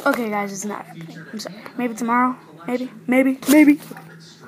Okay, guys, it's not happening. I'm sorry. Maybe tomorrow. Maybe. Okay.